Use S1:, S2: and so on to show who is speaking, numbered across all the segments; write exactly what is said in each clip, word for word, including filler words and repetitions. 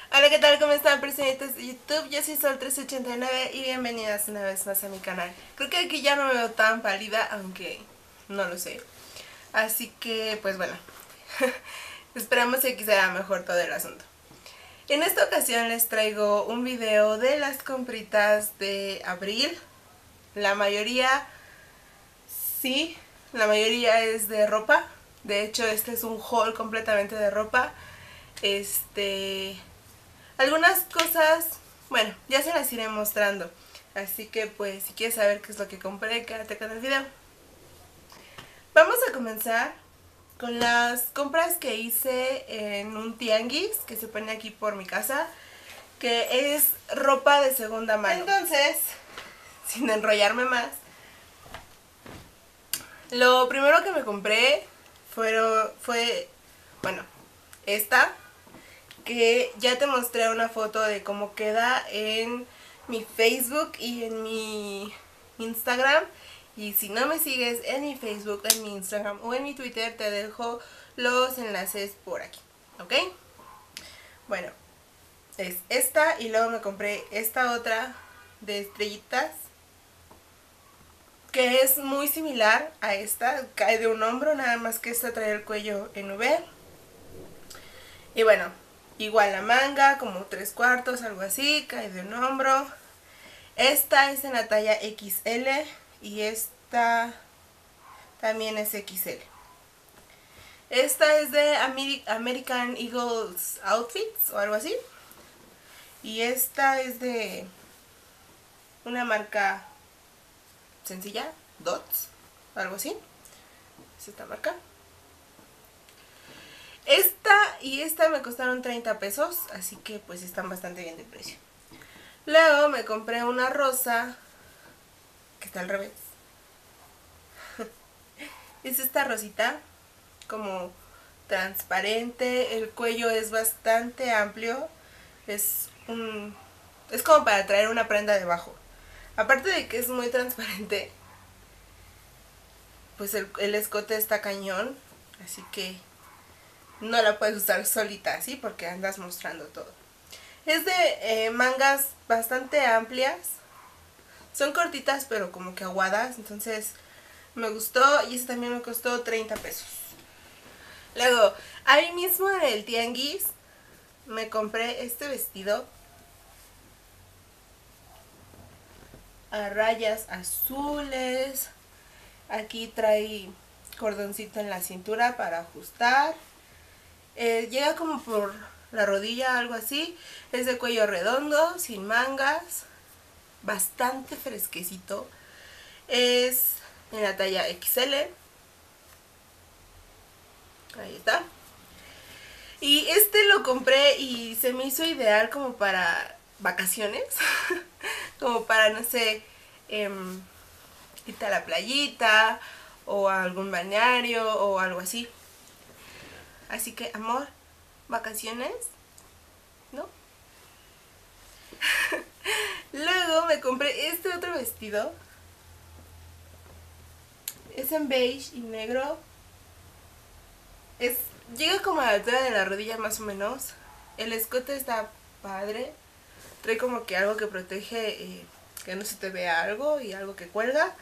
S1: Hola, ¿qué tal? ¿Cómo están, personitas de YouTube? Yo soy Sol trescientos ochenta y nueve y bienvenidas una vez más a mi canal. Creo que aquí ya no me veo tan pálida, aunque no lo sé. Así que, pues bueno, esperamos que aquí sea mejor todo el asunto. En esta ocasión les traigo un video de las compritas de abril. La mayoría, sí, la mayoría es de ropa. De hecho, este es un haul completamente de ropa. Este... Algunas cosas, bueno, ya se las iré mostrando. Así que pues si quieres saber qué es lo que compré, quédate con el video. Vamos a comenzar con las compras que hice en un tianguis que se pone aquí por mi casa, que es ropa de segunda mano. Entonces, sin enrollarme más, lo primero que me compré fueron, fue, bueno, esta, que ya te mostré una foto de cómo queda en mi Facebook y en mi Instagram. Y si no me sigues en mi Facebook, en mi Instagram o en mi Twitter, te dejo los enlaces por aquí, ¿ok? Bueno, es esta y luego me compré esta otra de estrellitas, que es muy similar a esta, cae de un hombro, nada más que esta trae el cuello en V. Y bueno, igual la manga, como tres cuartos, algo así, cae de un hombro. Esta es en la talla equis ele y esta también es equis ele. Esta es de American Eagles Outfits o algo así. Y esta es de una marca sencilla, Dots, algo así. Es esta marca. Esta y esta me costaron treinta pesos, así que pues están bastante bien de precio. Luego me compré una rosa, que está al revés. Es esta rosita, como transparente, el cuello es bastante amplio, es un... es como para traer una prenda debajo. Aparte de que es muy transparente, pues el, el escote está cañón, así que no la puedes usar solita así porque andas mostrando todo. Es de eh, mangas bastante amplias, son cortitas pero como que aguadas, entonces me gustó y este también me costó treinta pesos. Luego, ahí mismo en el tianguis me compré este vestido a rayas azules. Aquí trae cordoncito en la cintura para ajustar. Eh, llega como por la rodilla, algo así. Es de cuello redondo, sin mangas, bastante fresquecito. Es en la talla equis ele. Ahí está. Y este lo compré y se me hizo ideal como para vacaciones. Como para, no sé, eh, irte a la playita o a algún balneario o algo así. Así que, amor, vacaciones, ¿no? Luego me compré este otro vestido. Es en beige y negro. Es, llega como a la altura de la rodilla más o menos. El escote está padre. Trae como que algo que protege, eh, que no se te vea algo y algo que cuelga.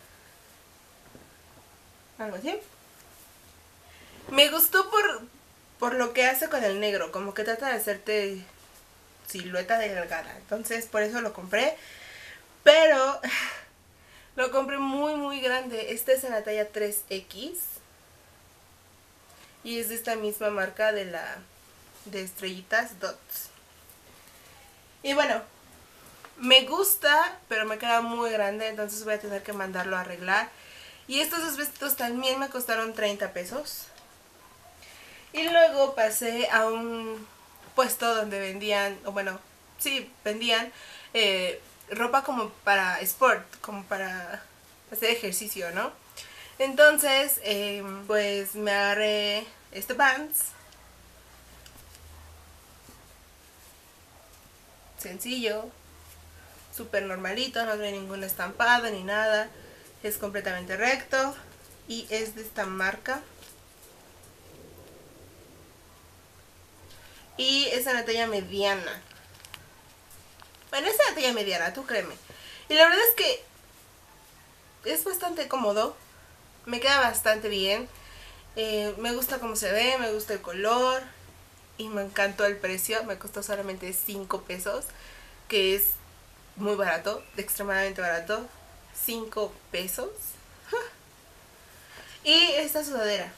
S1: Algo así. Me gustó por, por lo que hace con el negro. Como que trata de hacerte silueta delgada. Entonces por eso lo compré. Pero lo compré muy muy grande. Este es en la talla tres equis. Y es de esta misma marca de la de estrellitas Dots. Y bueno, me gusta, pero me queda muy grande, entonces voy a tener que mandarlo a arreglar. Y estos dos vestidos también me costaron treinta pesos. Y luego pasé a un puesto donde vendían, o bueno, sí, vendían eh, ropa como para sport, como para hacer ejercicio, ¿no? Entonces, eh, pues me agarré este pants. Sencillo, súper normalito, no trae ningún estampado ni nada. Es completamente recto y es de esta marca. y es en la talla mediana. Bueno, es en la talla mediana, tú créeme. Y la verdad es que es bastante cómodo, me queda bastante bien. Eh, me gusta cómo se ve, me gusta el color y me encantó el precio. Me costó solamente cinco pesos, que es muy barato, extremadamente barato. cinco pesos. Y esta sudadera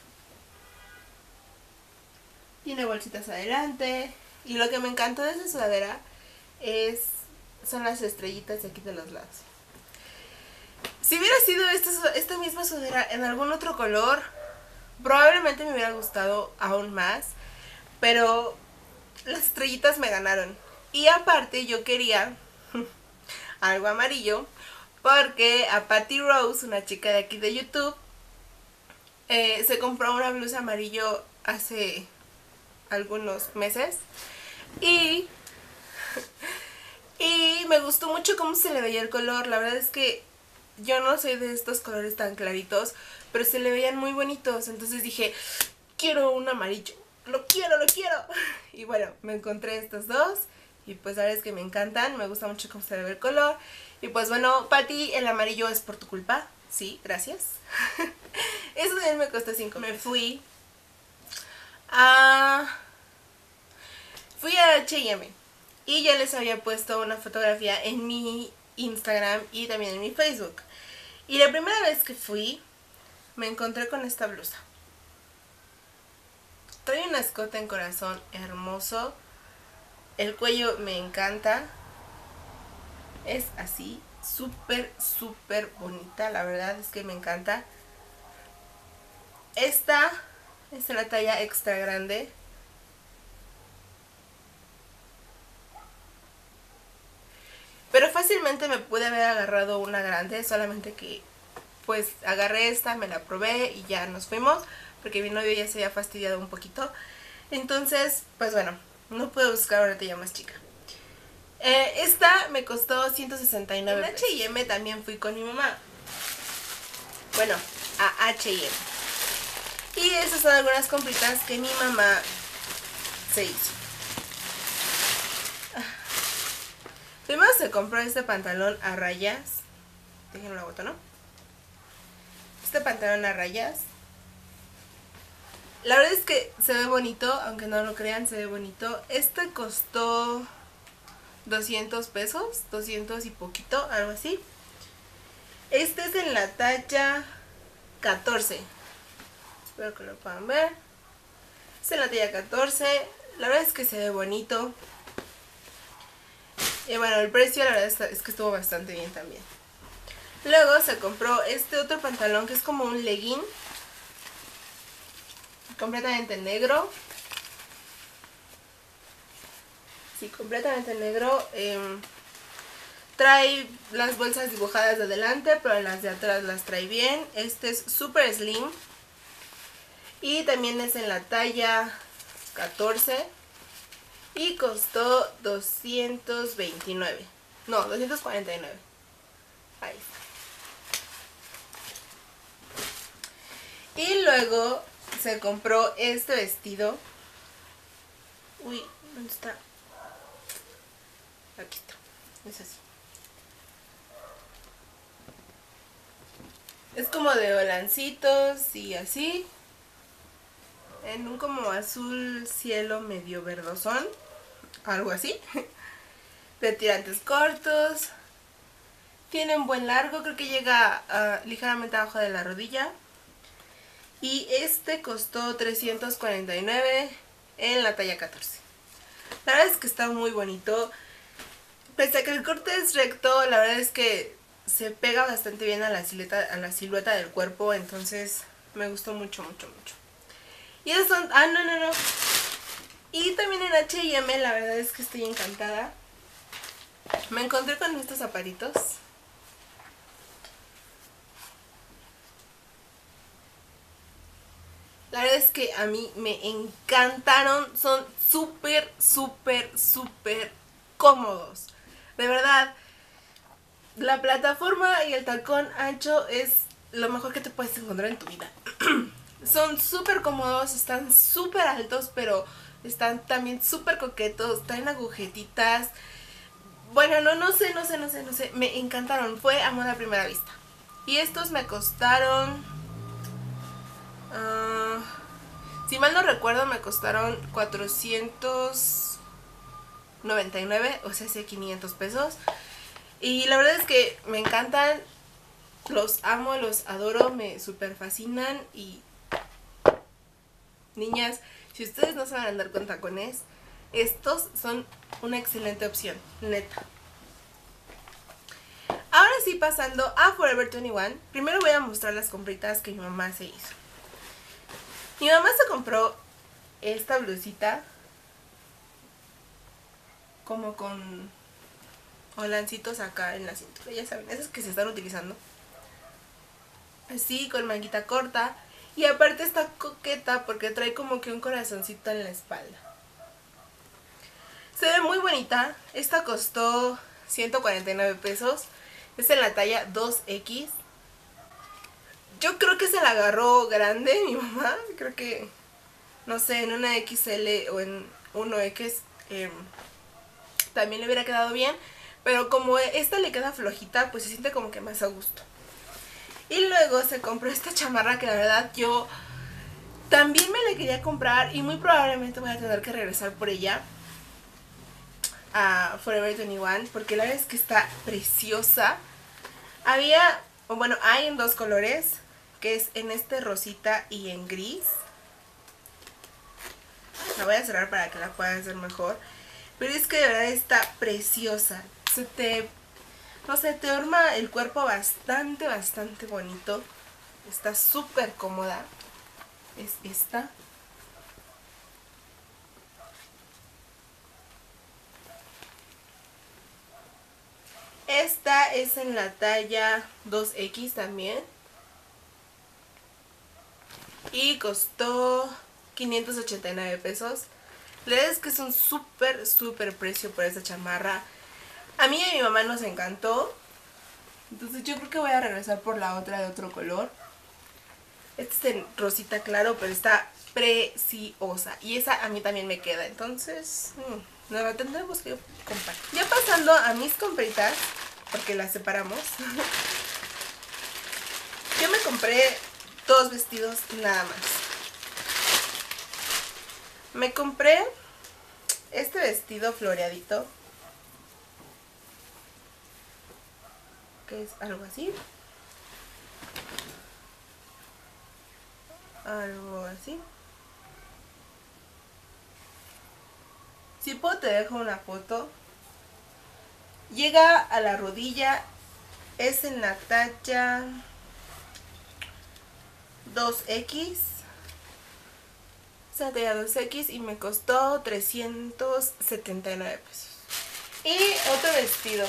S1: tiene bolsitas adelante. Y lo que me encantó de esta sudadera es, son las estrellitas de aquí de los lados. Si hubiera sido esta, esta misma sudadera en algún otro color, probablemente me hubiera gustado aún más. Pero las estrellitas me ganaron. Y aparte yo quería algo amarillo, porque a Patty Rose, una chica de aquí de YouTube, eh, se compró una blusa amarillo hace algunos meses. Y, y me gustó mucho cómo se le veía el color. La verdad es que yo no soy de estos colores tan claritos, pero se le veían muy bonitos. Entonces dije, quiero un amarillo. Lo quiero, lo quiero. Y bueno, me encontré estos dos. Y pues la verdad es que me encantan. Me gusta mucho cómo se ve el color. Y pues bueno, Patty, el amarillo es por tu culpa. Sí, gracias. Eso también me costó cinco. Me fui a... Fui a H y M. Y ya les había puesto una fotografía en mi Instagram y también en mi Facebook. Y la primera vez que fui, me encontré con esta blusa. Trae un escote en corazón hermoso. El cuello me encanta. Es así, súper, súper bonita. La verdad es que me encanta. Esta es en la talla extra grande. Pero fácilmente me pude haber agarrado una grande. Solamente que pues agarré esta, me la probé y ya nos fuimos. Porque mi novio ya se había fastidiado un poquito. Entonces, pues bueno, no pude buscar una talla más chica. Eh, esta me costó ciento sesenta y nueve. En H y M también fui con mi mamá. Bueno, a H y M. Y esas son algunas compritas que mi mamá se hizo. Primero se compró este pantalón a rayas. Déjenme la bota, ¿no? Este pantalón a rayas. La verdad es que se ve bonito, aunque no lo crean, se ve bonito. Este costó doscientos pesos, doscientos y poquito, algo así. Este es en la talla catorce. Espero que lo puedan ver. Es en la talla catorce. La verdad es que se ve bonito. Y bueno, el precio la verdad es que estuvo bastante bien también. Luego se compró este otro pantalón que es como un legging. Completamente negro. Sí, completamente negro. Eh, trae las bolsas dibujadas de adelante, pero las de atrás las trae bien. Este es super slim. Y también es en la talla catorce. Y costó doscientos veintinueve. No, doscientos cuarenta y nueve. Ahí está. Y luego se compró este vestido. Uy, ¿dónde está? Aquí está. Es así. Es como de volancitos y así. En un como azul cielo medio verdosón. Algo así. De tirantes cortos. Tiene un buen largo. Creo que llega uh, ligeramente abajo de la rodilla. Y este costó trescientos cuarenta y nueve en la talla catorce. La verdad es que está muy bonito. Pese a que el corte es recto, la verdad es que se pega bastante bien a la silueta, a la silueta del cuerpo. Entonces me gustó mucho, mucho, mucho. Y esos son... Ah, no, no, no. Y también en H y M la verdad es que estoy encantada. Me encontré con estos zapatitos. La verdad es que a mí me encantaron. Son súper, súper, súper cómodos. De verdad, la plataforma y el tacón ancho es lo mejor que te puedes encontrar en tu vida. Son súper cómodos, están súper altos, pero Están también súper coquetos, traen agujetitas. Bueno, no, no sé, no sé, no sé, no sé. Me encantaron, fue amor a primera vista. Y estos me costaron... Uh, si mal no recuerdo, me costaron cuatrocientos noventa y nueve, o sea, sí, quinientos pesos. Y la verdad es que me encantan, los amo, los adoro, me super fascinan. Y niñas, si ustedes no saben andar con tacones, estos son una excelente opción, neta. Ahora sí, pasando a Forever veintiuno, primero voy a mostrar las compritas que mi mamá se hizo. Mi mamá se compró esta blusita como con holancitos acá en la cintura, ya saben, esas que se están utilizando. Así, con manguita corta. Y aparte está coqueta porque trae como que un corazoncito en la espalda. Se ve muy bonita. Esta costó ciento cuarenta y nueve pesos. Es en la talla dos equis. Yo creo que se la agarró grande mi mamá. Creo que, no sé, en una equis ele o en uno equis eh, también le hubiera quedado bien. Pero como esta le queda flojita, pues se siente como que más a gusto. Y luego se compró esta chamarra que la verdad yo también me la quería comprar. Y muy probablemente voy a tener que regresar por ella a Forever veintiuno, porque la verdad es que está preciosa. Había, o bueno, hay en dos colores, que es en este rosita y en gris. La voy a cerrar para que la puedas ver mejor. Pero es que de verdad está preciosa. Se te, no sé, te arma el cuerpo bastante, bastante bonito. Está súper cómoda. Es esta. Esta es en la talla dos equis también. Y costó quinientos ochenta y nueve pesos. La verdad es que es un súper, súper precio por esta chamarra. A mí y a mi mamá nos encantó. Entonces yo creo que voy a regresar por la otra de otro color. Esta es en rosita claro, pero está preciosa. Y esa a mí también me queda. Entonces, mmm, nos la tendremos que comprar. Ya pasando a mis compritas, porque las separamos. Yo me compré dos vestidos nada más. Me compré este vestido floreadito, que es algo así. Algo así. Si puedo te dejo una foto. Llega a la rodilla. Es en la talla dos equis. Es en la talla dos equis y me costó trescientos setenta y nueve pesos. Y otro vestido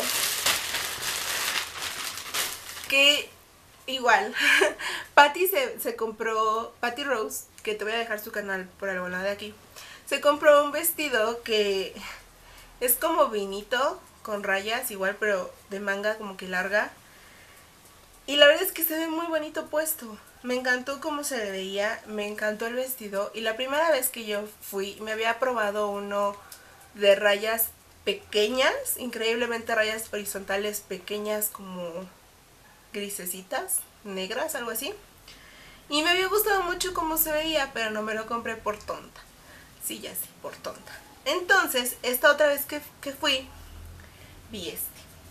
S1: que igual Patty se, se compró, Patty Rose, que te voy a dejar su canal por alguna de aquí, se compró un vestido que es como vinito con rayas igual, pero de manga como que larga. Y la verdad es que se ve muy bonito puesto. Me encantó cómo se le veía, me encantó el vestido. Y la primera vez que yo fui, me había probado uno de rayas pequeñas, increíblemente rayas horizontales pequeñas como grisecitas, negras, algo así. Y me había gustado mucho cómo se veía, pero no me lo compré por tonta. Sí, ya sé, por tonta. Entonces, esta otra vez que, que fui, vi este.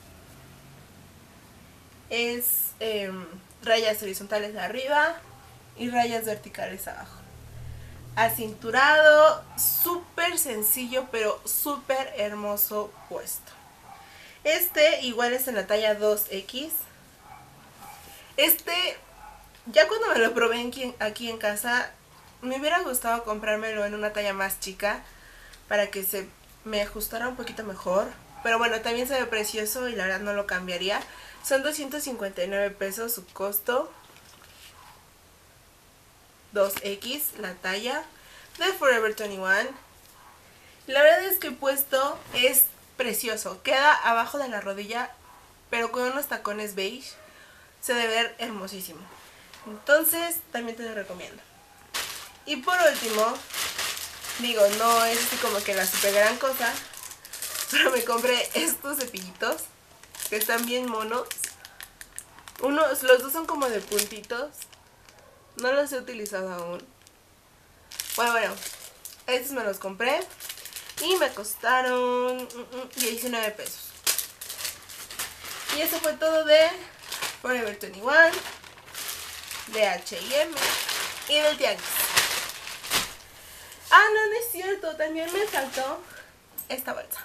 S1: Es eh, rayas horizontales de arriba y rayas verticales abajo. Acinturado, súper sencillo, pero súper hermoso puesto. Este igual es en la talla dos equis. Este, ya cuando me lo probé aquí, aquí en casa, me hubiera gustado comprármelo en una talla más chica para que se me ajustara un poquito mejor. Pero bueno, también se ve precioso y la verdad no lo cambiaría. Son doscientos cincuenta y nueve pesos su costo. dos equis la talla de Forever veintiuno. La verdad es que el puesto es precioso. Queda abajo de la rodilla, pero con unos tacones beige. Se debe ver hermosísimo. Entonces también te lo recomiendo. Y por último, Digo, no es así como que la super gran cosa, pero me compré estos cepillitos que están bien monos. Unos, los dos son como de puntitos. No los he utilizado aún. Bueno, bueno, estos me los compré y me costaron diecinueve pesos. Y eso fue todo de Forever veintiuno, de H y M y del Tianguis. Ah, no, no es cierto, también me faltó esta bolsa,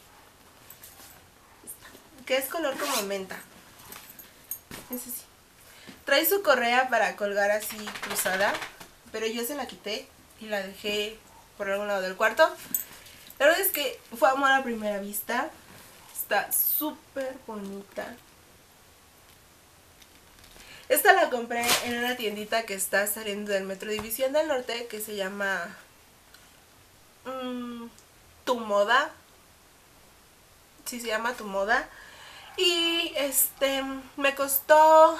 S1: que es color como menta. Es así. Trae su correa para colgar así cruzada, pero yo se la quité y la dejé por algún lado del cuarto. La verdad es que fue amor a primera vista. Está súper bonita. Esta la compré en una tiendita que está saliendo del Metro División del Norte, que se llama mmm, Tu Moda. Sí, se llama Tu Moda. Y este me costó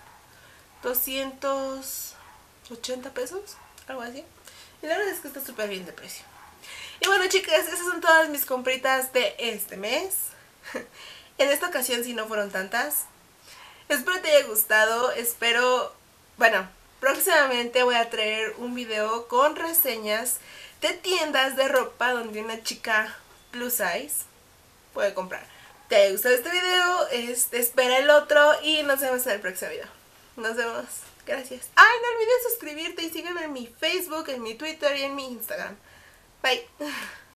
S1: doscientos ochenta pesos, algo así. Y la verdad es que está súper bien de precio. Y bueno, chicas, esas son todas mis compritas de este mes. En esta ocasión sí no fueron tantas. Espero te haya gustado. Espero, bueno, próximamente voy a traer un video con reseñas de tiendas de ropa donde una chica plus size puede comprar. ¿Te haya gustado este video? Este, espera el otro y nos vemos en el próximo video. Nos vemos. Gracias. Ay, no olvides suscribirte y sígueme en mi Facebook, en mi Twitter y en mi Instagram. Bye.